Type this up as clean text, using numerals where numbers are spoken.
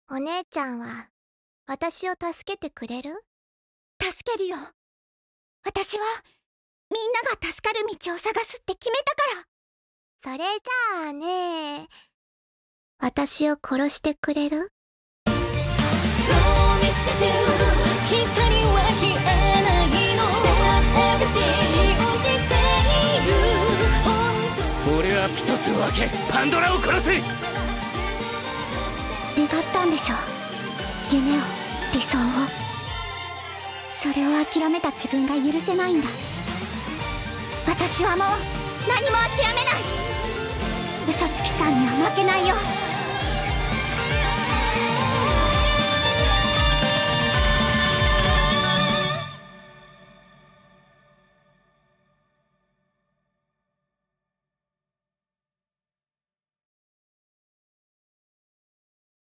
お姉ちゃんは私を助けてくれる？ 助けるよ。私はみんなが助かる道を探すって決めたから。 それじゃあね、私を殺してくれる？ 俺はピトスを開けパンドラを殺す。 願ったんでしょ、夢を、理想を。それを諦めた自分が許せないんだ。私はもう何も諦めない。嘘つきさんには負けないよ。